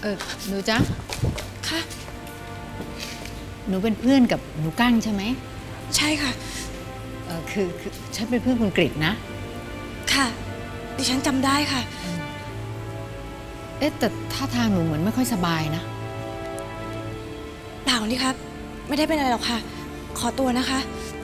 หนูจ๊ะค่ะหนูเป็นเพื่อนกับหนูกั้งใช่ไหมใช่ค่ะคือฉันเป็นเพื่อนคุณกฤษนะค่ะดิฉันจำได้ค่ะแต่ท่าทางหนูเหมือนไม่ค่อยสบายนะเปล่านี่ครับไม่ได้เป็นอะไรหรอกค่ะขอตัวนะคะ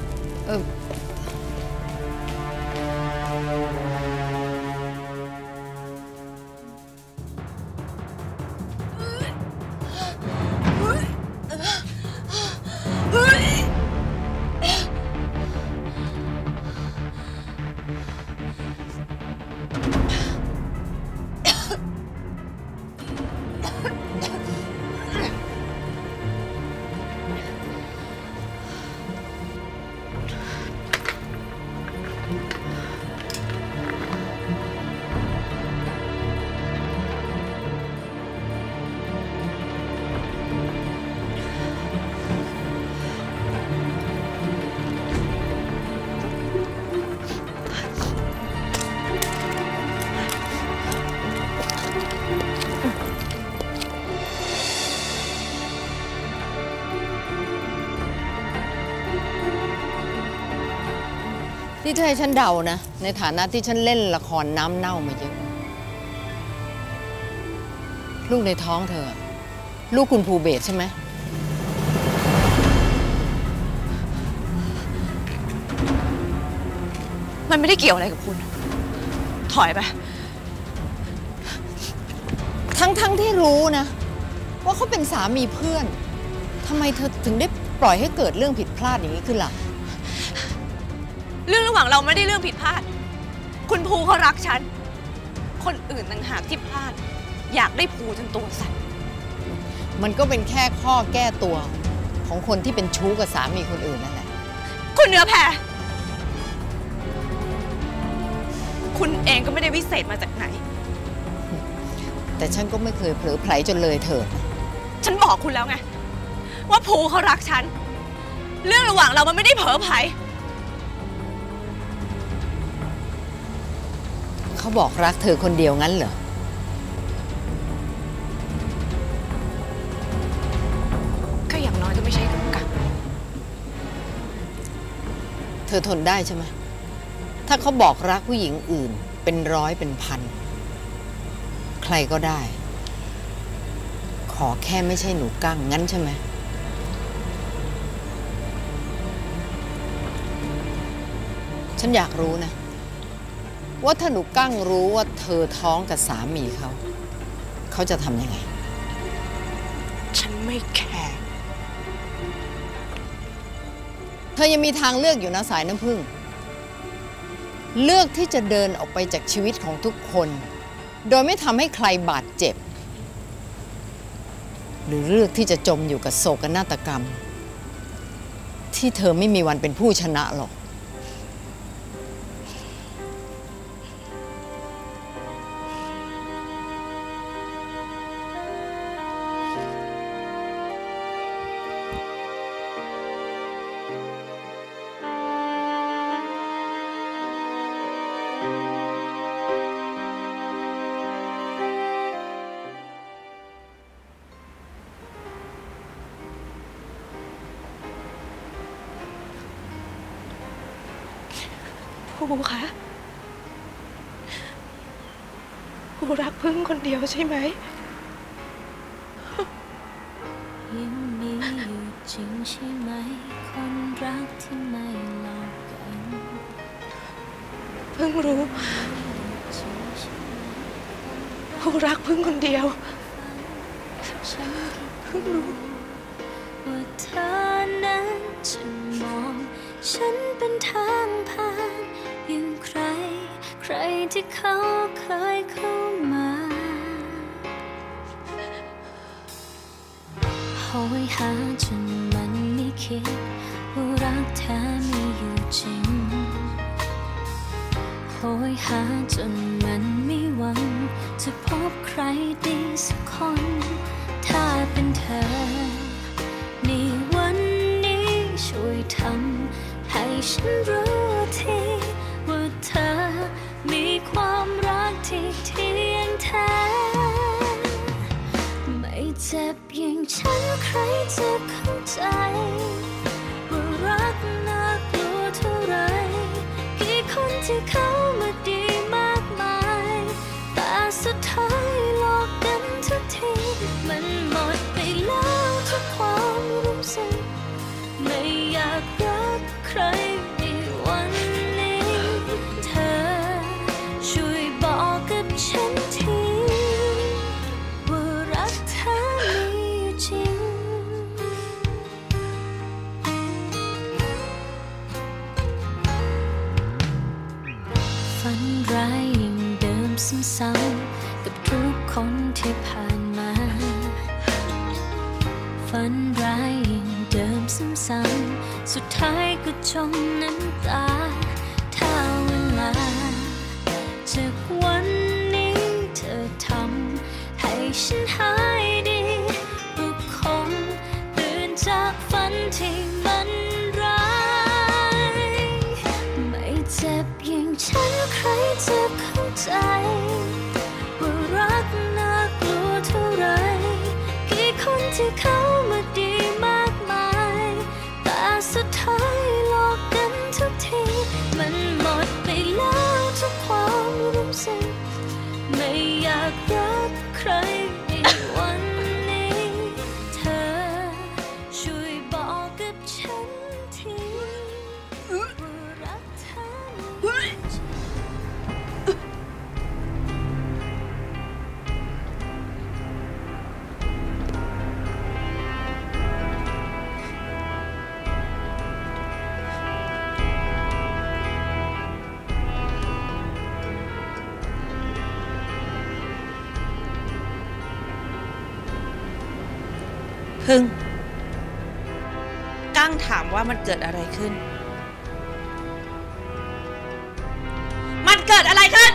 ที่ถ้าให้ฉันเดานะในฐานะที่ฉันเล่นละครน้ำเน่ามาเยอะลูกในท้องเธอลูกคุณภูเบศใช่ไหมมันไม่ได้เกี่ยวอะไรกับคุณถอยไปทั้งที่รู้นะว่าเขาเป็นสามีเพื่อนทำไมเธอถึงได้ปล่อยให้เกิดเรื่องผิดพลาดอย่างนี้ขึ้นล่ะเรื่องระหว่างเราไม่ได้เรื่องผิดพลาดคุณภูเขารักฉันคนอื่นต่างหากที่พลาดอยากได้ภูจนตัวสั่นมันก็เป็นแค่ข้อแก้ตัวของคนที่เป็นชู้กับสามีคนอื่นนั่นแหละคุณเนื้อแพรคุณเองก็ไม่ได้วิเศษมาจากไหนแต่ฉันก็ไม่เคยเผลอไผลจนเลยเถิดฉันบอกคุณแล้วไงว่าภูเขารักฉันเรื่องระหว่างเรามันไม่ได้เผลอไผลเขาบอกรักเธอคนเดียวงั้นเหรอก็อย่างน้อยก็ไม่ใช่กับกันเธอทนได้ใช่ไหมถ้าเขาบอกรักผู้หญิงอื่นเป็นร้อยเป็นพันใครก็ได้ขอแค่ไม่ใช่หนูกั้งงั้นใช่ไหมฉันอยากรู้นะว่าถ้าหนูกั้งรู้ว่าเธอท้องกับสามีเขาจะทำยังไงฉันไม่แคร์เธอยังมีทางเลือกอยู่นะสายน้ำผึ้งเลือกที่จะเดินออกไปจากชีวิตของทุกคนโดยไม่ทำให้ใครบาดเจ็บหรือเลือกที่จะจมอยู่กับโศกนาฏกรรมที่เธอไม่มีวันเป็นผู้ชนะหรอกภูคะภูรักพึ่งคนเดียวใช่ไหมยังมีอยู่จริงใช่ไหมคนรักที่ไม่หลอกกันเพิ่งรู้ภูรักพึ่งคนเดียวเพิ่งรู้ว่าเธอนั้นจะมองฉันเป็นทางผ่านอย่างใครที่เขาเคยเข้ามาโหยหาจนมันไม่คิดว่ารักแท้มีอยู่จริงโหยหาจนมันไม่หวังจะพบใครดีสักคนถ้าเป็นเธอในวันนี้ช่วยทำให้ฉันรู้ทีว่าเธอมีความรักที่เที่ยงแท้รจะเข้าใจว่ารักน่ากลัวเท่าไรกี่คนที่เขามาดีมากมายแต่สุดท้ายหลอกกันทุกทีมันหมดไปแล้วทุกความรู้สึกไม่อยากรักใครในวันนี้เธอช่วยบอกกับฉันทีว่ารักเธอมีอยู่จริงฝันร้ายยิ่งเดิมซ้ำๆกับทุกคนที่ผ่านมาฝันร้ายยิ่งเดิมซ้ำๆสุดท้ายก็จมน้ำตาถ้าเวลาจากวันนี้เธอทำให้ฉันหายดีก็คงตื่นจากฝันที่มันร้ายไม่เจ็บอย่างฉันใครจะเข้าใจว่ารักน่ากลัวเท่าไรกี่คนที่เขามาดีมากมายแต่สุดท้ายหลอกกันทุกทีมันหมดไปแล้วทุกความรู้สึกไม่อยากรักใครในวันนี้เธอช่วยบอกกับฉันทีว่ารักเธอพึ่งกั้งถามว่ามันเกิดอะไรขึ้นมันเกิดอะไรขึ้น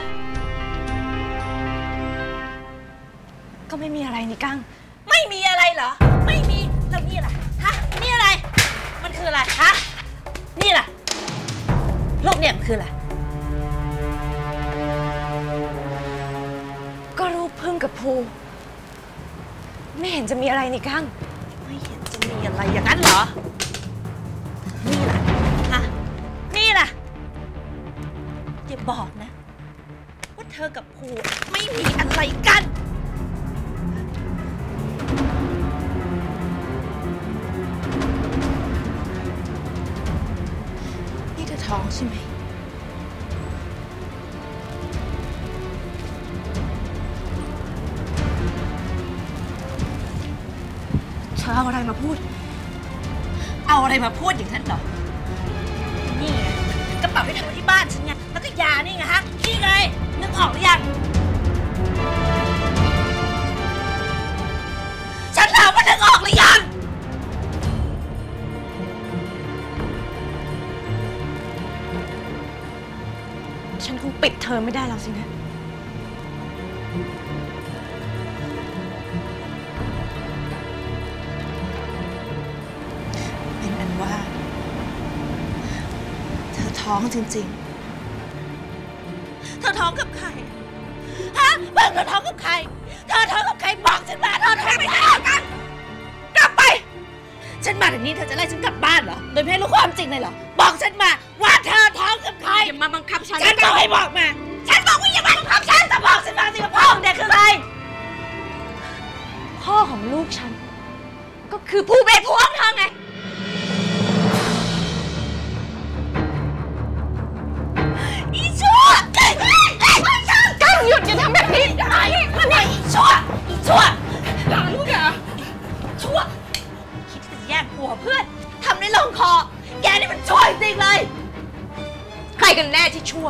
ก็ไม่มีอะไรนี่กั้งไม่มีอะไรเหรอไม่มีแล้วนี่ล่ะฮะนี่อะไรมันคืออะไรฮะนี่ล่ะรูปเนี่ยมันคืออะไรก็รูปพึ่งกับภูไม่เห็นจะมีอะไรนี่กั้งไม่เห็นจะมีอะไรอย่างนั้นเหรอนี่ล่ะฮะนี่ล่ะอย่าบอกนะว่าเธอกับภูไม่มีอะไรกันนี่เธอท้องใช่ไหมเธอเอาอะไรมาพูดเอาอะไรมาพูดอย่างนั้นเหรอนี่ไงกระเป๋าที่ทำไว้ที่บ้านฉันไงแล้วก็ยานี่ไงฮะนี่ไงนึกออกหรือยังฉันถามว่านึกออกหรือยังฉันคงปิดเธอไม่ได้แล้วสินะว่าเธอท้องจริงๆเธอท้องกับใครฮะเพิ่งเธอท้องกับใครเธอท้องกับใครบอกฉันมาเธอท้องไม่ได้กันกลับไปฉันมาถึงนี้เธอจะไล่ฉันกลับบ้านเหรอโดยไม่ให้รู้ความจริงเลยเหรอบอกฉันมาว่าเธอท้องกับใครอย่ามาบังคับฉันฉันบอกให้บอกมาฉันบอกว่าอย่ามาบังคับฉันแต่บอกฉันมาสิว่าพ่อของเด็กคือใครพ่อของลูกฉันก็คือผู้เป็นผัวของเธอไงกั้งหยุดอย่าทำแบบนี้ได้มันไงชั่วด่าลูกเหรอชั่วคิดจะแย่งผัวเพื่อนทำได้ลงคอแกนี่มันชั่วจริงเลยใครกันแน่ที่ชั่ว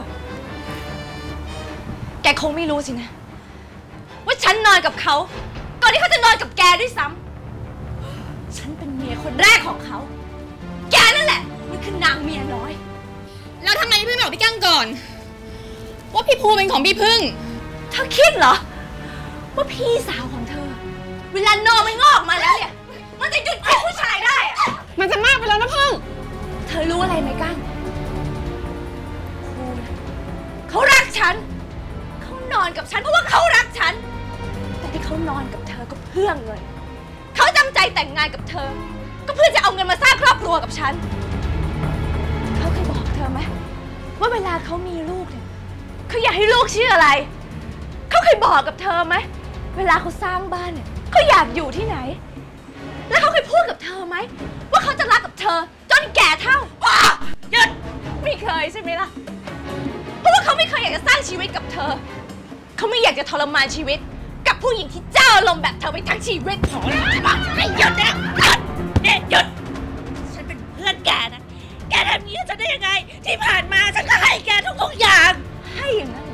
แกคงไม่รู้สินะว่าฉันนอนกับเขาก่อนที่เขาจะนอนกับแกด้วยซ้ำฉันเป็นเมียคนแรกของเขาแกนั่นแหละมันคือนางเมียน้อยแล้วทำไมพี่ไม่บอกพี่กั้งก่อนว่าพี่ภูเป็นของพี่พึ่งเธอคิดเหรอว่าพี่สาวของเธอเวลานอนมันงอกมาแล้วเนี่ยมันจะหยุดเป็นผู้ชายได้อะมันจะมากไปแล้วนะพึ่งเธอรู้อะไรไหมกั้งภูเขารักฉันเขานอนกับฉันเพราะว่าเขารักฉันแต่ที่เขานอนกับเธอก็เพื่อเงินเขาจะตั้งใจแต่งงานกับเธอก็เพื่อจะเอาเงินมาสร้างครอบครัวกับฉันเขาเคยบอกเธอไหมว่าเวลาเขามีลูกเนี่ยเขาอยากให้ลูกชื่ออะไรเขาเคยบอกกับเธอไหมเวลาเขาสร้างบ้านเนี่ยเขาอยากอยู่ที่ไหนแล้วเขาเคยพูดกับเธอไหมว่าเขาจะรักกับเธอจนแก่เท่าหยุดไม่เคยใช่ไหมล่ะเพราะว่าเขาไม่เคยอยากจะสร้างชีวิตกับเธอเขาไม่อยากจะทรมานชีวิตกับผู้หญิงที่เจ้าอารมณ์แบบเธอไปทั้งชีวิตพอแล้วไม่หยุดนะหยุดฉันเป็นเพื่อนแกนะแกทำนี้จะได้ยังไงที่ผ่านมาฉันก็ให้แกทุกอย่างให้อย่างนั้น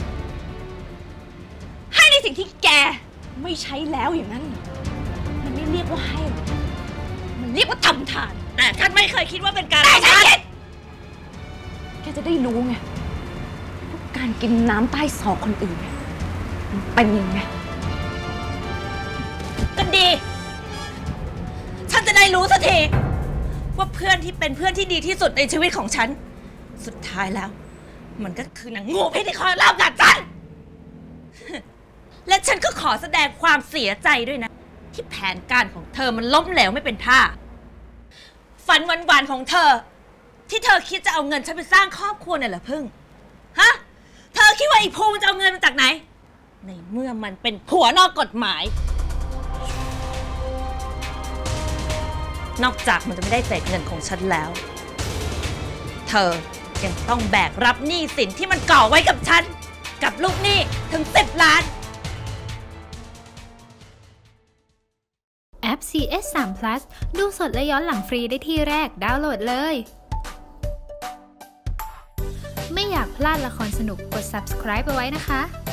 ให้ในสิ่งที่แกไม่ใช้แล้วอย่างนั้นมันไม่เรียกว่าให้มันเรียกว่าทำทานแต่ฉันไม่เคยคิดว่าเป็นการแต่ฉันคิดแกจะได้รู้ไงว่าการกินน้ำใต้ศอกคนอื่นมันเป็นยังไงก็ดีฉันจะได้รู้สักทีว่าเพื่อนที่เป็นเพื่อนที่ดีที่สุดในชีวิตของฉันสุดท้ายแล้วมันก็คือนางโง่ที่คอยเล่ากับฉันและฉันก็ขอแสดงความเสียใจด้วยนะที่แผนการของเธอมันล้มเหลวไม่เป็นท่าฝันหวานๆของเธอที่เธอคิดจะเอาเงินฉันไปสร้างครอบครัวเนี่ยเหรอพึ่งฮะเธอคิดว่าไอ้ภูมันจะเอาเงินมาจากไหนในเมื่อมันเป็นผัวนอกกฎหมายนอกจากมันจะไม่ได้เศษเงินของฉันแล้วเธอยังต้องแบกรับหนี้สินที่มันก่อไว้กับฉันกับลูกหนี้ถึง10 ล้านแอป CS3 Plus ดูสดและย้อนหลังฟรีได้ที่แรกดาวน์โหลดเลย ไม่อยากพลาดละครสนุกกด subscribe เอาไว้นะคะ